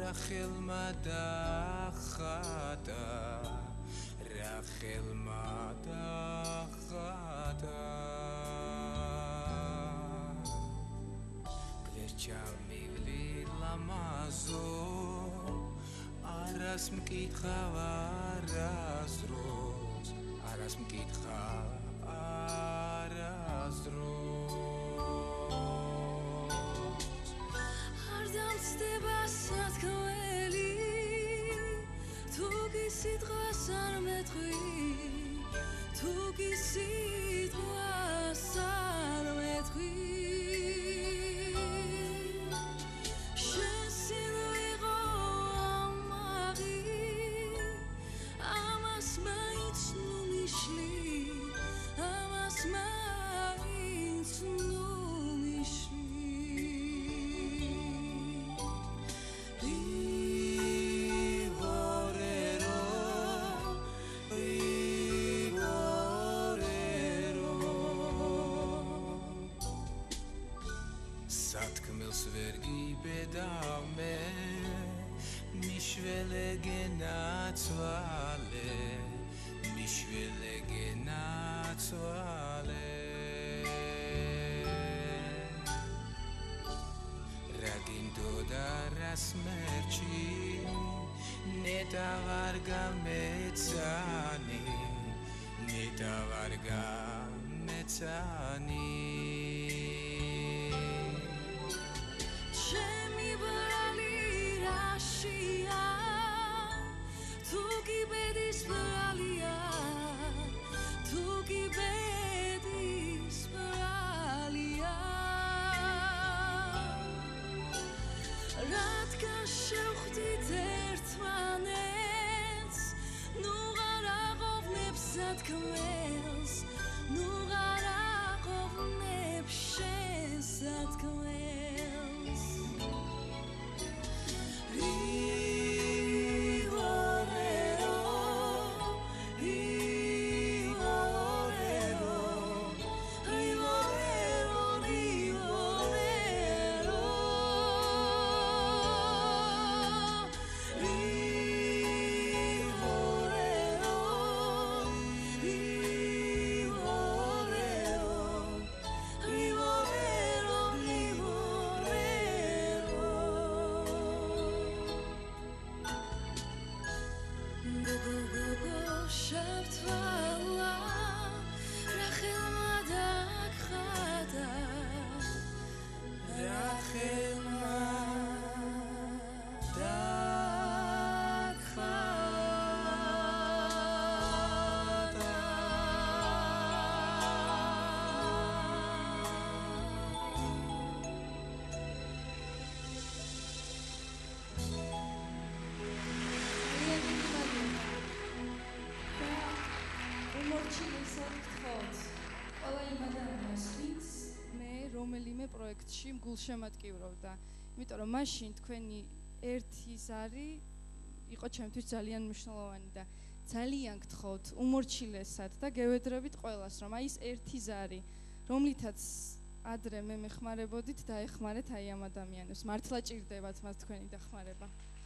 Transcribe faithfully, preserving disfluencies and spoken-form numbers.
Rachelma dachata Rachelma dachata Gverchamivli lamazo Aras mkitcha aras dros Aras mkitcha aras dros Ardam stebasat kweli Tu gisidras ar metri Tu gisidras ar metri bedame mishvele genatzvale mishvele genatzvale ragindo da smerci neta varga mezzani neta varga mezzani Kamels, nur arachov nepshesat kamels. Rivorero, rivorero, rivorero, rivorero. რომელიმე პროექტში გულშემატკივრობდა. იმიტომ რომ მაშინ თქვენი ერთი ზარი იყო ჩემთვის ძალიან მნიშვნელოვანი და ძალიან გთხოვთ უმორჩილესად და გევედრებით ყველას რომ აი ეს ერთი ზარი რომლითაც ადრე მე მეხმარებოდით და ეხმარეთ აი ამ ადამიანებს. მართლა ჭირდებათ მას თქვენი დახმარება.